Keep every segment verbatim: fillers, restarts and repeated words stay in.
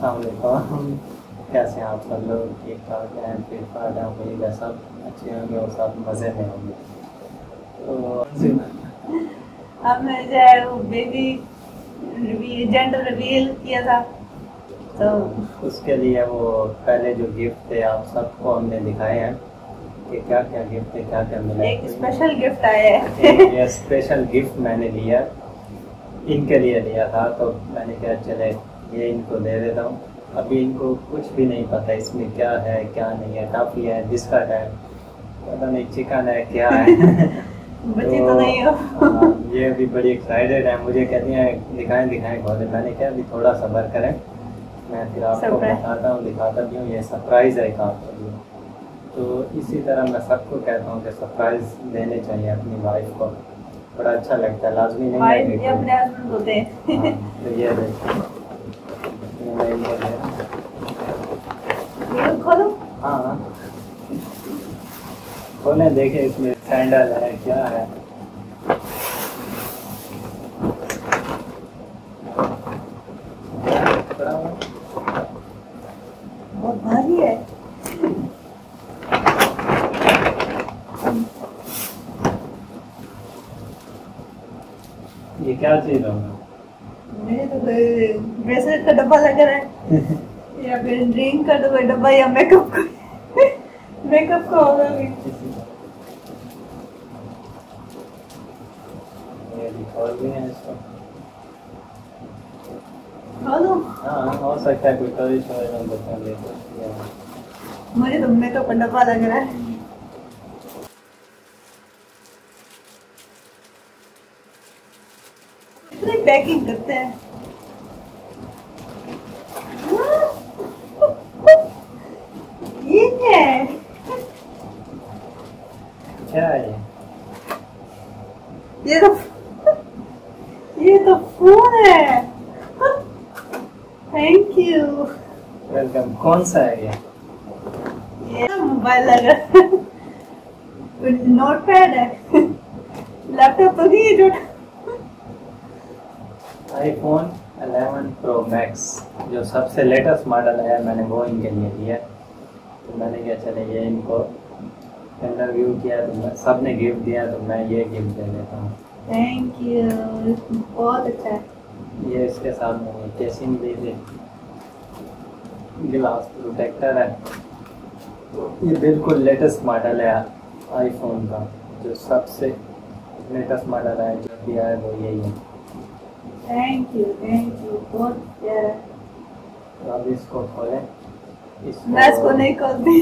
अस्सलाम वालेकुम। कैसे हैं आप सब लोग? ठीक ठाक हैं? फिर ठाक हैं? उम्मीद है सब अच्छे होंगे और सब मज़े में होंगे। तो अब मैं जो है वो बेबी रिवील जेंडर रिवील किया था, तो उसके लिए वो पहले जो गिफ्ट थे आप सबको हमने दिखाए हैं कि क्या क्या गिफ्ट थे, क्या क्या मिला। एक स्पेशल गिफ्ट आया है। ये स्पेशल गिफ्ट मैंने लिया, इनके लिए लिया था, तो मैंने कहा चले ये इनको दे देता हूँ। अभी इनको कुछ भी नहीं पता इसमें क्या है क्या नहीं है। टॉफी है, बिस्कट है, पता नहीं चिकन है क्या है। बच्चे तो नहीं हो। हाँ, ये अभी बड़ी एक्साइटेड है, मुझे कहती हैं दिखाएं दिखाएं खोले। मैंने कहा अभी थोड़ा सब्र करें, मैं फिर आपको Surprise. बताता हूँ, दिखाता भी हूँ। ये सरप्राइज़ है एक आपके लिए। तो इसी तरह मैं सबको कहता हूँ कि सरप्राइज़ देने चाहिए अपनी वाइफ को, बड़ा अच्छा लगता है। लाजमी नहीं है भाई कि ये अपने हस्बैंड होते हैं। हाँ, तो ये देखो, ये मैं इनको दे रहा हूँ। ये खोलो। हाँ हाँ, खोले देखे इसमें सैंडल है क्या है। पड़ा हुआ है। बहुत भारी है। ये क्या चीज़ होगा? मेरे तो कोई ब्रेसलेट का डब्बा लग रहा है, या फिर ड्रिंक का तो कोई डब्बा, या मेकअप का मेकअप का होगा भी। ये खोल भी है इसको। खोलो। हाँ, हो सकता है कोई टॉयज वगैरह बच्चों ले तो। मुझे तो मेकअप का डब्बा लग रहा है। पैकिंग करते हैं। ये क्या है? क्या है ये? ये तो ये तो फोन है। Thank you. वेलकम। कौन सा है ये? ये तो मोबाइल लग रहा है, नोट पैड है, लैपटॉप तो नहीं है जो। आईफोन इलेवन प्रो मैक्स जो सबसे लेटेस्ट मॉडल है, मैंने वो इनके लिए लिया। तो मैंने क्या चले ये इनको इंटरव्यू किया तो मैं सब ने गिफ्ट दिया, तो मैं ये गिफ्ट दे देता हूँ। थैंक यू, बहुत अच्छा है। ये इसके साथ में केसिंग भी थी, ग्लास प्रोटेक्टर है। ये बिल्कुल लेटेस्ट मॉडल है आईफोन का, जो सबसे लेटेस्ट मॉडल है जो भी है वो यही है। थैंक यू थैंक यू, बहुत प्यारा। तो अब इसको खोलें। इसको मैं इसको नहीं खोलती।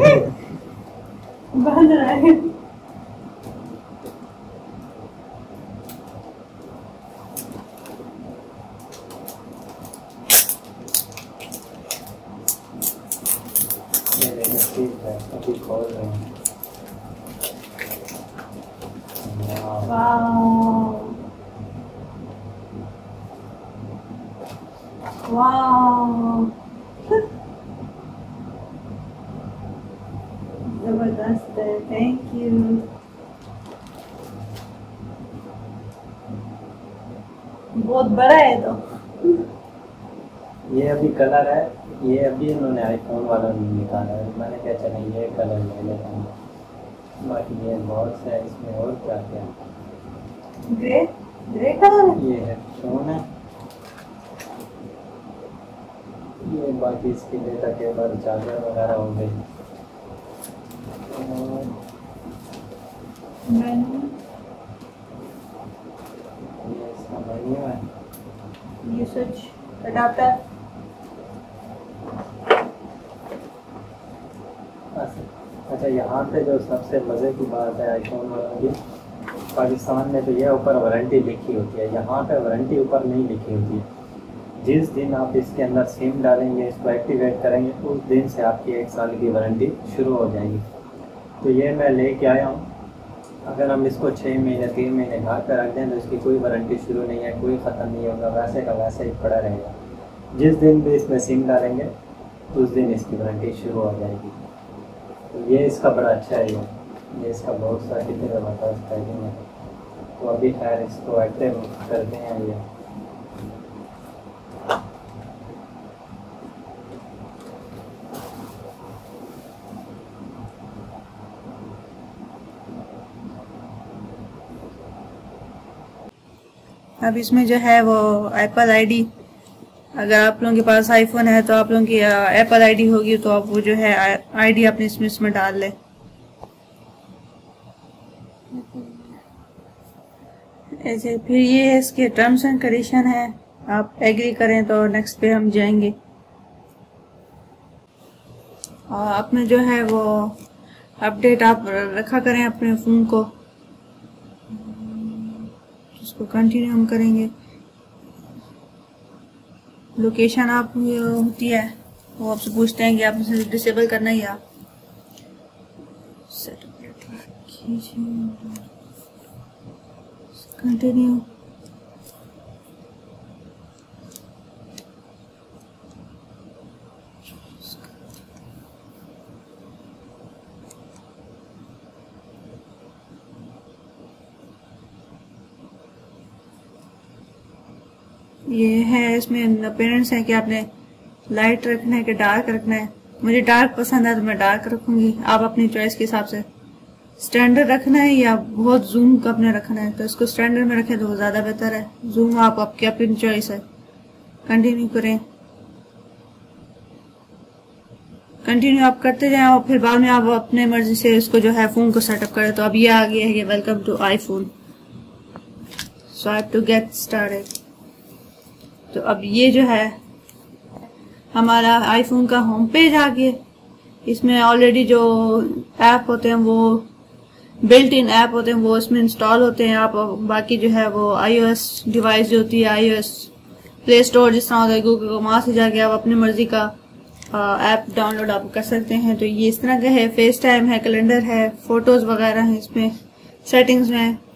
बंद रहा है। ये देखिए ठीक है, अभी खोल रहे हैं। वाह, वाओ वाओ, जबरदस्त है। Thank you. बहुत बड़ा है तो। ये अभी कलर है, ये अभी इन्होंने आईफोन वालों ने निकाला है। मैंने क्या चला ये कलर ले लेता हूँ। बाकी ये बहुत से है, इसमें और क्या क्या है। ग्रे ग्रे कलर है। ये है फोन है, ये बाकी इसकी डेटा केबल चार्जर वगैरह हो गई। और मेन्यू, ये इसका मेन्यू है। Usage adapter. अच्छा, यहाँ पे जो सबसे मज़े की बात है आईफोन वालों की, पाकिस्तान में तो ये ऊपर वारंटी लिखी होती है, यहाँ पे वारंटी ऊपर नहीं लिखी होती है। जिस दिन आप इसके अंदर सिम डालेंगे, इसको एक्टिवेट करेंगे, उस दिन से आपकी एक साल की वारंटी शुरू हो जाएगी। तो ये मैं लेके आया हूँ। अगर हम इसको छः महीने तीन महीने घर पर रख दें तो इसकी कोई वारंटी शुरू नहीं है, कोई ख़त्म नहीं होगा, वैसे का वैसे ही पड़ा रहेगा। जिस दिन भी इसमें सिम डालेंगे उस दिन इसकी वारंटी शुरू हो जाएगी। तो ये इसका बड़ा अच्छा है। ये ये इसका बहुत सारा कितने ज़बरदस्त पैकिंग है। तो अभी खैर इसको एक्टिव करते हैं। ये अब इसमें जो है वो एप्पल आईडी, अगर आप लोगों के पास आईफोन है तो आप लोगों की एप्पल आईडी होगी तो आप वो जो है आईडी अपने इसमें इसमें डाल लें। ऐसे फिर ये है इसके टर्म्स एंड कंडीशन है, आप एग्री करें तो नेक्स्ट पे हम जाएंगे। और आपने जो है वो अपडेट आप रखा करें अपने फ़ोन को, इसको कंटिन्यू हम करेंगे। लोकेशन आप होती है वो आपसे पूछते हैं कि आप इसे डिसेबल करना है या कंटिन्यू। ये है इसमें अपीयरेंस है कि आपने लाइट रखना है कि डार्क रखना है। मुझे डार्क पसंद है तो मैं डार्क रखूंगी, आप अपनी चॉइस के हिसाब से। स्टैंडर्ड रखना है या बहुत जूम का अपने रखना है तो इसको स्टैंडर्ड में रखें तो ज़्यादा बेहतर है। जूम आप आपकी अपनी चॉइस है। कंटिन्यू करें, कंटिन्यू आप करते जाएं और फिर बाद में आप अपने मर्जी से इसको जो है फ़ोन को सेटअप करें। तो अब ये आ गया है कि welcome to iPhone, so I have to get started. तो अब ये जो है हमारा आईफोन का होम पेज आ गया। इसमें ऑलरेडी जो ऐप होते हैं वो बिल्ट इन ऐप होते हैं वो इसमें इंस्टॉल होते हैं। आप बाकी जो है वो आईओएस डिवाइस जो होती है, आईओएस प्ले स्टोर जिस तरह होता है गूगल, वहाँ से जाके आप अपनी मर्जी का ऐप डाउनलोड आप कर सकते हैं। तो ये इस तरह का है, फेस टाइम है, कैलेंडर है, फोटोज वगैरह है, इसमें सेटिंग्स में